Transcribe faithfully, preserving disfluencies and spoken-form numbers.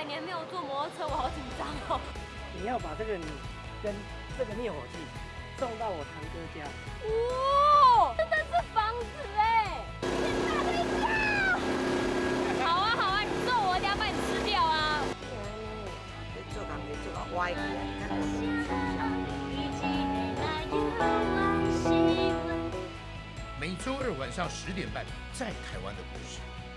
百年没有坐摩托车，我好紧张哦。 你要把这个你跟这个灭火器送到我堂哥家。 哇，真的是房子哎！天哪，等一下！好啊好啊，你做我，我等下把你吃掉啊！ 你做工你做到歪去啊！你看我这么每周二晚上十点半，在台湾的故事。